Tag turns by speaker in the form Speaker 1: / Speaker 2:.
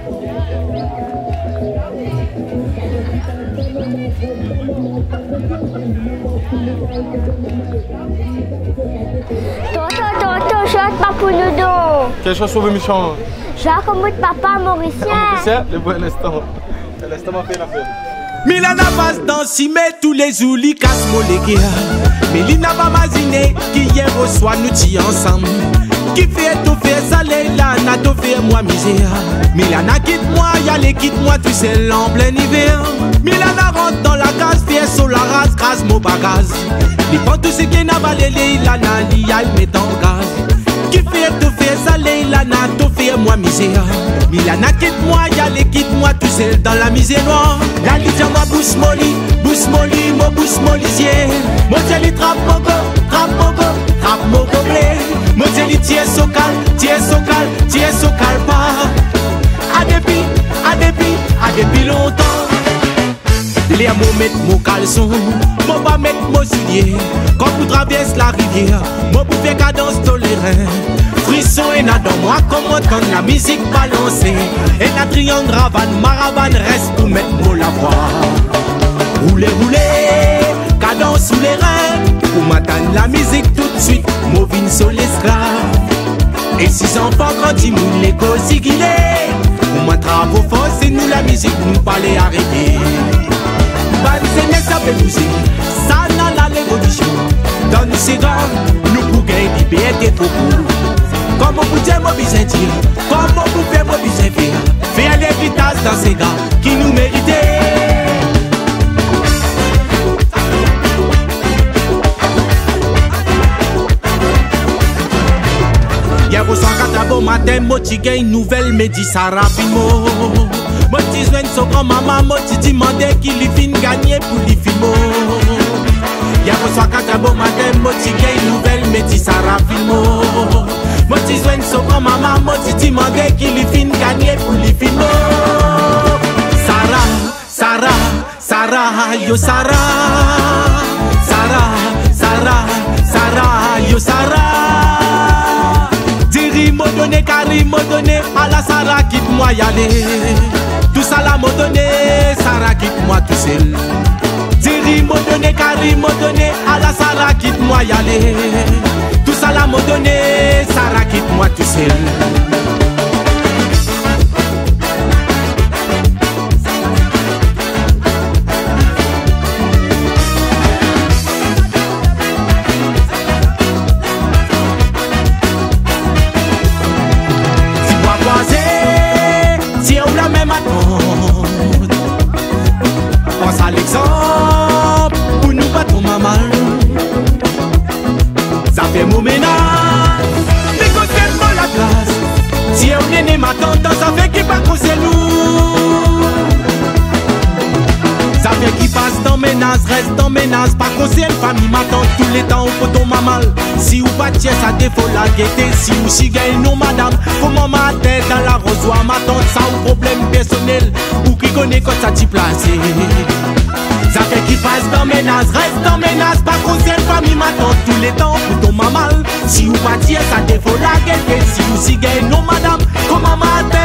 Speaker 1: Tonton, chante pas pour nous donc.
Speaker 2: Quelle chanson vous me chante?
Speaker 1: Jacques Mout Papa Mauricien.
Speaker 2: C'est le bon instant. L'instant m'a fait la peine.
Speaker 3: Milana passe dans Simé, tous les jours, li casse molégué. Mélina va maziner, qui hier au soir nous tient ensemble. Qui fait tout faire ça, là, n'a tout fait moi misère. Milana quitte-moi, y'allez quitte-moi, tu sais l'en plein hiver. Milana rentre dans la case, fait sur la race, grâce mon bagage. Il prend tout ce qui n'a pas les Milana, l'y met en gaz. Qui fait tout faire ça, là, n'a tout fait moi misère. Milana quitte-moi, y'allez quitte-moi, tu sais dans la misère noire. La litière moi bouche molly, moi bouche molisier. Mon jelly trappe mon go blé. Mon jelly tiens so calme pas. A depuis longtemps. Les mots mettent mon caleçon, mon pas mettre mon soulier. Quand vous traversez la rivière, mon pour faire cadence tolérée. Frisson et n'a dans moi comment quand la musique balancée. Et la triangle ravane, maravane reste pour mettre mon la voix. Roulez, cadence sous les reins. Pour m'attendre la musique tout de suite, movine sur l'esclave. Et si enfants grandissent, nous les causes qu'il est. Pour moi travaux force et nous la musique, nous pas les arrêter. Banzene ça fait musique, ça n'a la révolution. Dans nous c'est grand, nous pour gagner liberté trop court. Comment vous dire mon besoin dire, comment vous faire mon besoin faire. Faire les vitesses dans ces gars qui nous méritaient. Hier au soir quand bon matin, moi tu gagnes une nouvelle, me dit ça rapidement. Moi tu joues son grand maman, moi tu demandais qu'il lui fin gagner pour lui filmer. Hier au soir quand bon matin, moi tu gagnes une nouvelle, me dit ça rapidement. Moi tu joues son grand maman, moi tu demandais qu'il lui fin gagner pour lui filmer. Sarah, yo Sarah, yo Sarah. Diri m'a donné, Karim m'a donné, à la Sarah quitte-moi y aller. Tout ça là m'a donné, Sarah quitte-moi tout seul. Diri m'a donné, Karim m'a donné, à la Sarah quitte-moi y aller. Tout ça là m'a donné, Sarah quitte-moi tout seul. Pense à l'exemple pour nous pas trop mal. Ça fait mon ménage, mais quand c'est pas la classe. Si on est né ma tante, ça fait qu'il pas qu'on c'est nous. Ça fait qu'il passe dans ménage, reste dans ménage. Pas qu'on c'est une famille, ma tante tous les temps au poton ma mal. Si ou pas tiens, ça défaut la gaieté. Si ou si gagne non madame, comment ma tête dans la rosoire, ma tante ça ou problème personnel. Ou qui connaît quand ça t'y placé. Ça fait qu'il passe dans ménage, reste dans ménage. Pas qu'on c'est une famille, ma tante tous les temps poton ma mal. Si ou pas tiens, ça défaut la gaieté. Si ou si gagne non madame, comment ma tête